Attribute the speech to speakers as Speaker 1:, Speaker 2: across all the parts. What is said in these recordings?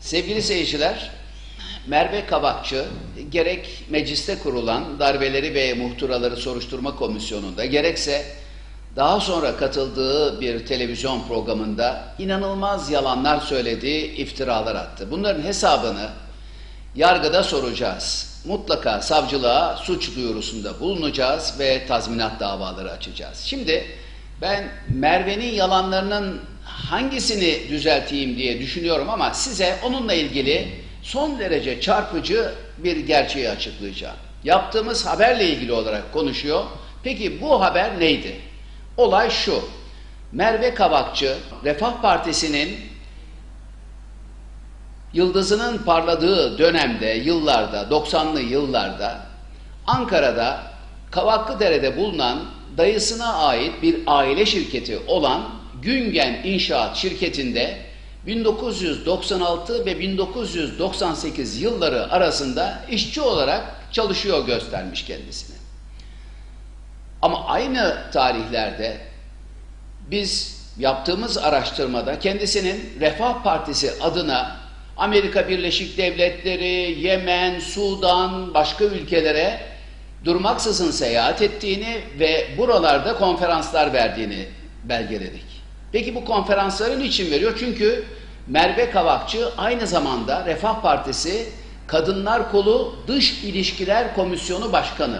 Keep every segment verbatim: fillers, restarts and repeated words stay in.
Speaker 1: Sevgili seyirciler, Merve Kavakçı gerek mecliste kurulan darbeleri ve muhtıraları soruşturma komisyonunda gerekse daha sonra katıldığı bir televizyon programında inanılmaz yalanlar söyledi, iftiralar attı. Bunların hesabını yargıda soracağız. Mutlaka savcılığa suç duyurusunda bulunacağız ve tazminat davaları açacağız. Şimdi ben Merve'nin yalanlarının hangisini düzelteyim diye düşünüyorum ama size onunla ilgili son derece çarpıcı bir gerçeği açıklayacağım. Yaptığımız haberle ilgili olarak konuşuyor. Peki bu haber neydi? Olay şu: Merve Kavakçı, Refah Partisi'nin yıldızının parladığı dönemde, yıllarda, doksanlı yıllarda Ankara'da Kavaklıdere'de bulunan dayısına ait bir aile şirketi olan Güngen İnşaat şirketinde bin dokuz yüz doksan altı ve bin dokuz yüz doksan sekiz yılları arasında işçi olarak çalışıyor göstermiş kendisini. Ama aynı tarihlerde biz yaptığımız araştırmada kendisinin Refah Partisi adına Amerika Birleşik Devletleri, Yemen, Sudan, başka ülkelere durmaksızın seyahat ettiğini ve buralarda konferanslar verdiğini belgeledik. Peki bu konferansları niçin veriyor? Çünkü Merve Kavakçı aynı zamanda Refah Partisi Kadınlar Kolu Dış İlişkiler Komisyonu Başkanı.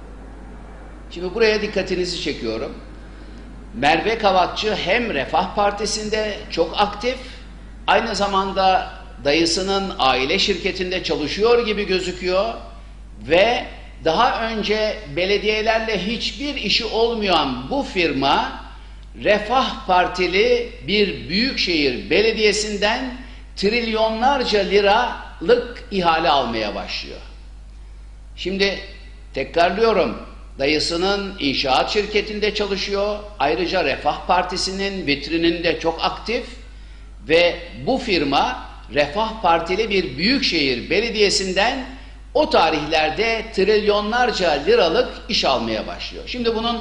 Speaker 1: Şimdi buraya dikkatinizi çekiyorum. Merve Kavakçı hem Refah Partisi'nde çok aktif, aynı zamanda dayısının aile şirketinde çalışıyor gibi gözüküyor ve daha önce belediyelerle hiçbir işi olmayan bu firma Refah Partili bir büyükşehir belediyesinden trilyonlarca liralık ihale almaya başlıyor. Şimdi tekrarlıyorum, dayısının inşaat şirketinde çalışıyor, ayrıca Refah Partisi'nin vitrininde çok aktif ve bu firma Refah Partili bir büyükşehir belediyesinden o tarihlerde trilyonlarca liralık iş almaya başlıyor. Şimdi bunun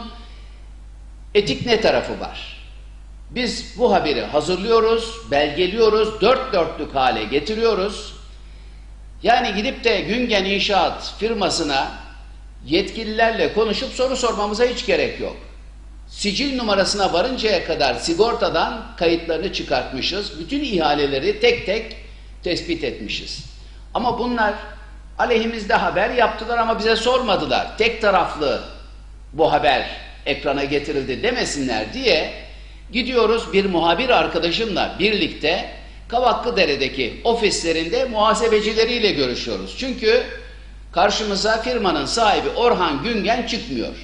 Speaker 1: etik ne tarafı var? Biz bu haberi hazırlıyoruz, belgeliyoruz, dört dörtlük hale getiriyoruz. Yani gidip de Güngen İnşaat firmasına yetkililerle konuşup soru sormamıza hiç gerek yok. Sicil numarasına varıncaya kadar sigortadan kayıtlarını çıkartmışız. Bütün ihaleleri tek tek tespit etmişiz. Ama bunlar aleyhimizde haber yaptılar ama bize sormadılar. Tek taraflı bu haber ekrana getirildi demesinler diye gidiyoruz, bir muhabir arkadaşımla birlikte Kavaklıdere'deki ofislerinde muhasebecileriyle görüşüyoruz. Çünkü karşımıza firmanın sahibi Orhan Güngen çıkmıyor.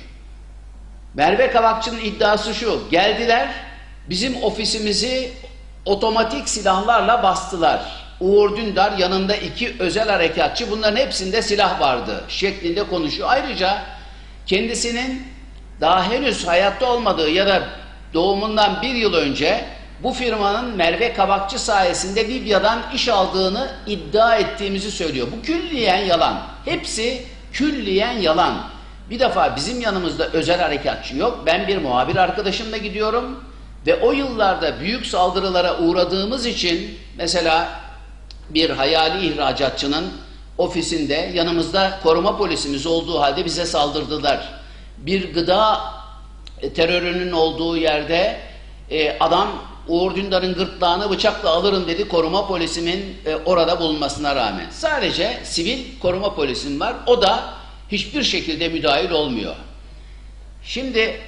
Speaker 1: Merve Kavakçı'nın iddiası şu: geldiler, bizim ofisimizi otomatik silahlarla bastılar. Uğur Dündar yanında iki özel harekatçı, bunların hepsinde silah vardı şeklinde konuşuyor. Ayrıca kendisinin daha henüz hayatta olmadığı ya da doğumundan bir yıl önce bu firmanın Merve Kavakçı sayesinde Libya'dan iş aldığını iddia ettiğimizi söylüyor. Bu külliyen yalan. Hepsi külliyen yalan. Bir defa bizim yanımızda özel harekatçı yok. Ben bir muhabir arkadaşımla gidiyorum ve o yıllarda büyük saldırılara uğradığımız için mesela bir hayali ihracatçının ofisinde yanımızda koruma polisimiz olduğu halde bize saldırdılar. Bir gıda terörünün olduğu yerde e, adam Uğur Dündar'ın gırtlağını bıçakla alırım dedi, koruma polisimin e, orada bulunmasına rağmen. Sadece sivil koruma polisim var, o da hiçbir şekilde müdahil olmuyor. Şimdi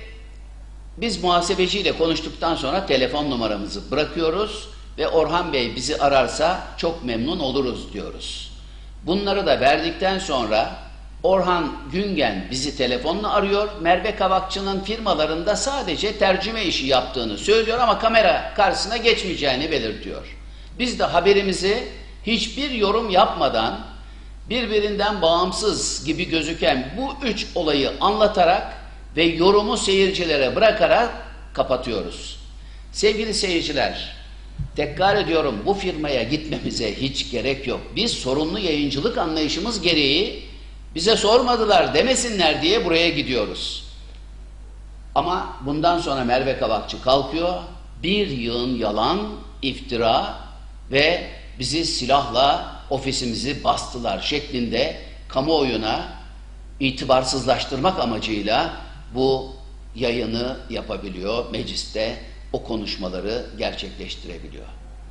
Speaker 1: biz muhasebeciyle konuştuktan sonra telefon numaramızı bırakıyoruz ve Orhan Bey bizi ararsa çok memnun oluruz diyoruz. Bunları da verdikten sonra Orhan Güngen bizi telefonla arıyor. Merve Kavakçı'nın firmalarında sadece tercüme işi yaptığını söylüyor ama kamera karşısına geçmeyeceğini belirtiyor. Biz de haberimizi hiçbir yorum yapmadan birbirinden bağımsız gibi gözüken bu üç olayı anlatarak ve yorumu seyircilere bırakarak kapatıyoruz. Sevgili seyirciler, tekrar ediyorum, bu firmaya gitmemize hiç gerek yok. Biz sorumlu yayıncılık anlayışımız gereği bize sormadılar demesinler diye buraya gidiyoruz. Ama bundan sonra Merve Kavakçı kalkıyor, bir yığın yalan, iftira ve bizi silahla ofisimizi bastılar şeklinde kamuoyuna itibarsızlaştırmak amacıyla bu yayını yapabiliyor, mecliste o konuşmaları gerçekleştirebiliyor.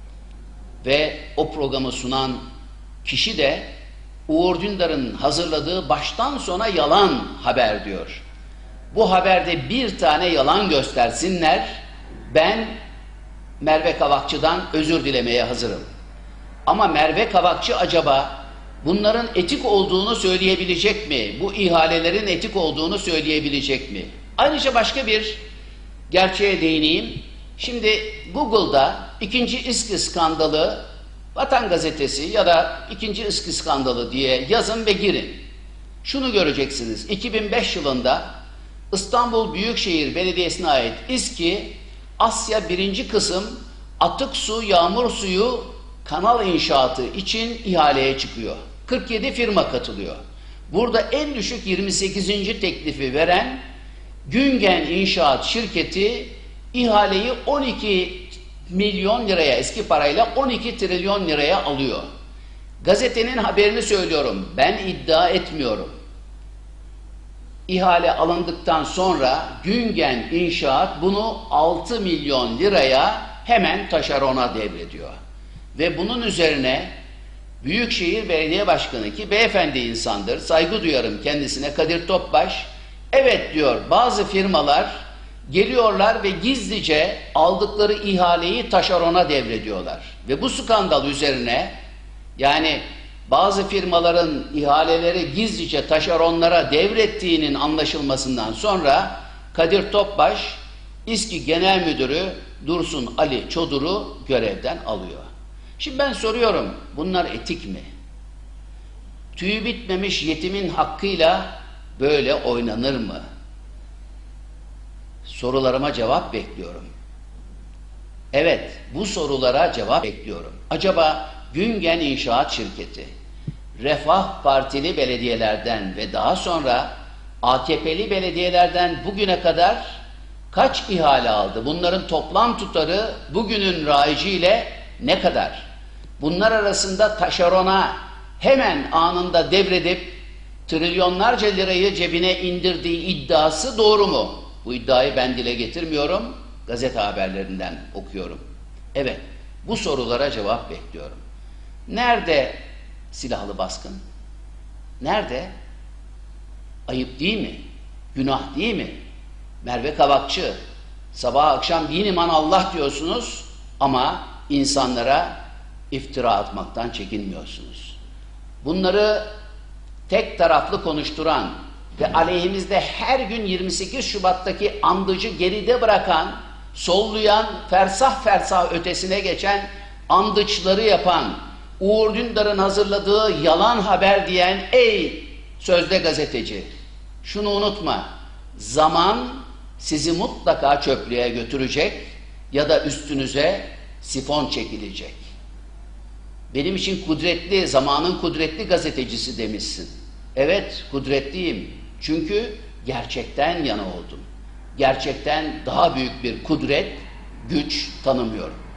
Speaker 1: Ve o programı sunan kişi de Uğur Dündar'ın hazırladığı baştan sona yalan haber diyor. Bu haberde bir tane yalan göstersinler, ben Merve Kavakçı'dan özür dilemeye hazırım. Ama Merve Kavakçı acaba bunların etik olduğunu söyleyebilecek mi? Bu ihalelerin etik olduğunu söyleyebilecek mi? Ayrıca başka bir gerçeğe değineyim. Şimdi Google'da ikinci İSKİ skandalı, Vatan Gazetesi ya da ikinci İSKİ skandalı diye yazın ve girin. Şunu göreceksiniz. iki bin beş yılında İstanbul Büyükşehir Belediyesi'ne ait İSKİ Asya birinci kısım atık su, yağmur suyu kanal inşaatı için ihaleye çıkıyor. kırk yedi firma katılıyor. Burada en düşük yirmi sekizinci teklifi veren Güngen İnşaat şirketi ihaleyi on iki milyon liraya, eski parayla on iki trilyon liraya alıyor. Gazetenin haberini söylüyorum. Ben iddia etmiyorum. İhale alındıktan sonra Güngen İnşaat bunu altı milyon liraya hemen taşerona devrediyor. Ve bunun üzerine Büyükşehir Belediye Başkanı, ki beyefendi insandır, saygı duyarım kendisine, Kadir Topbaş, evet diyor, bazı firmalar geliyorlar ve gizlice aldıkları ihaleyi taşerona devrediyorlar. Ve bu skandal üzerine, yani bazı firmaların ihaleleri gizlice taşeronlara devrettiğinin anlaşılmasından sonra Kadir Topbaş, İSKİ Genel Müdürü Dursun Ali Çodur'u görevden alıyor. Şimdi ben soruyorum, bunlar etik mi? Tüyü bitmemiş yetimin hakkıyla böyle oynanır mı? Sorularıma cevap bekliyorum. Evet, bu sorulara cevap bekliyorum. Acaba Güngen İnşaat Şirketi, Refah Partili belediyelerden ve daha sonra A K P'li belediyelerden bugüne kadar kaç ihale aldı? Bunların toplam tutarı bugünün raiciyle ne kadar? Bunlar arasında taşerona hemen anında devredip trilyonlarca lirayı cebine indirdiği iddiası doğru mu? Bu iddiayı ben dile getirmiyorum, gazete haberlerinden okuyorum. Evet, bu sorulara cevap bekliyorum. Nerede silahlı baskın? Nerede? Ayıp değil mi? Günah değil mi? Merve Kavakçı, sabah akşam din iman Allah diyorsunuz ama insanlara iftira atmaktan çekinmiyorsunuz. Bunları tek taraflı konuşturan ve aleyhimizde her gün yirmi sekiz Şubat'taki andıcı geride bırakan, sollayan, fersah fersah ötesine geçen andıçları yapan, Uğur Dündar'ın hazırladığı yalan haber diyen ey sözde gazeteci, şunu unutma, zaman sizi mutlaka çöplüğe götürecek ya da üstünüze sifon çekilecek. Benim için kudretli, zamanın kudretli gazetecisi demişsin. Evet, kudretliyim. Çünkü gerçekten yana oldum. Gerçekten daha büyük bir kudret, güç tanımıyorum.